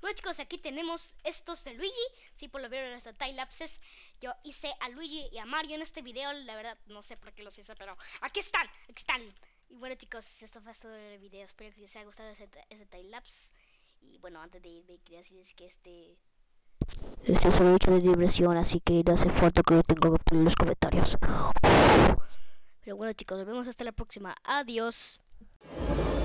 Bueno chicos, aquí tenemos estos de Luigi. Si por lo vieron en este time-lapses, yo hice a Luigi y a Mario en este video. La verdad no sé por qué los hice, pero aquí están, aquí están. Y bueno chicos, esto fue todo el video. Espero que les haya gustado ese time-lapse. Y bueno, antes de irme quería decirles que este es un hecho de diversión, así que no hace falta que lo tenga que poner en los comentarios. Pero bueno chicos, nos vemos hasta la próxima. Adiós.